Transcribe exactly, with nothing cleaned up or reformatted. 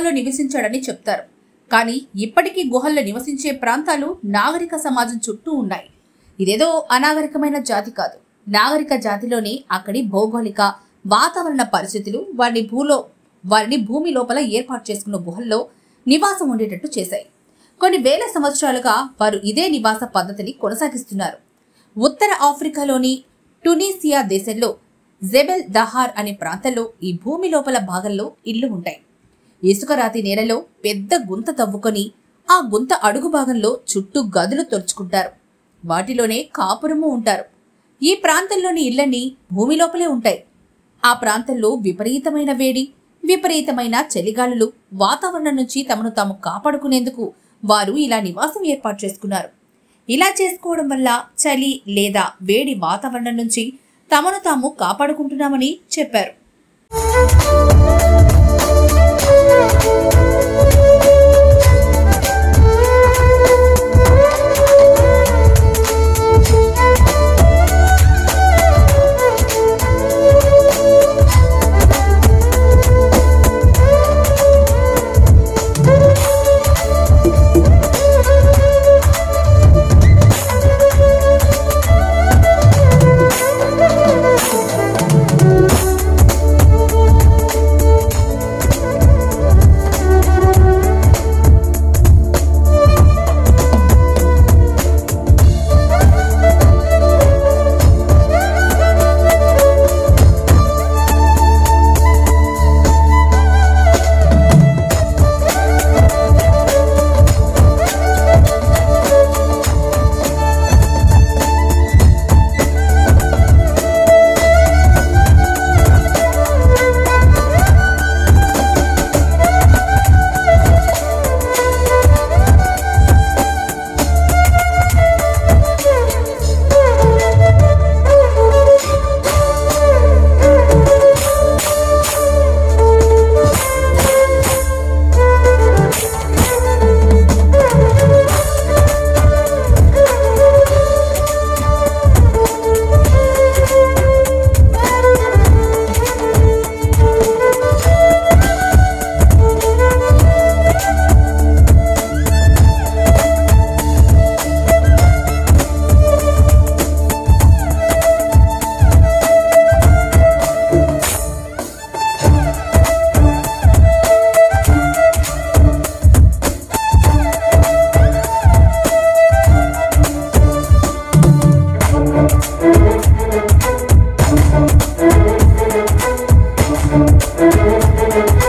గుహల్లో నివసించాడని చెప్తారు. కానీ ఇప్పటికీ గుహల్లో నివసించే ప్రాంతాలు నాగరిక సమాజం చుట్టూ ఉన్నాయి. ఇదేదో అనాగరికమైన జాతి కాదు. నాగరిక జాతిలోని అక్కడి భౌగోళిక వాతావరణ పరిస్థితులు వారిని భూలో వారిని భూమి లోపల ఏర్పాటు చేసుకున్న గుహల్లో నివాసం ఉండేటట్టు చేశాయి. కొన్ని వేల సంవత్సరాలుగా వారు ఇదే నివాస పద్ధతిని కొనసాగిస్తున్నారు. ఉత్తర ఆఫ్రికాలోని టునీసియా దేశంలో జెబెల్ దహార్ అనే ప్రాంతంలో ఈ భూమి లోపల భాగంలో ఇళ్లు ఉంటాయి. ఇసుక రాతి నేలలో పెద్ద గుంత తవ్వుకొని ఆ గుంత అడుగు భాగంలో చుట్టూ గదులు తొడుచుకుంటారు. వాటిలోనే కాపురము ఉంటారు. ఈ ప్రాంతంలోని ఇళ్లన్నీ భూమి లోపలే ఉంటాయి. ఆ ప్రాంతంలో విపరీతమైన వేడి, విపరీతమైన చలిగాలులు వాతావరణం నుంచి తమను తాము కాపాడుకునేందుకు వారు ఇలా నివాసం ఏర్పాటు చేసుకున్నారు. ఇలా చేసుకోవడం వల్ల చలి లేదా వేడి వాతావరణం నుంచి తమను తాము కాపాడుకుంటున్నామని చెప్పారు. Thank you.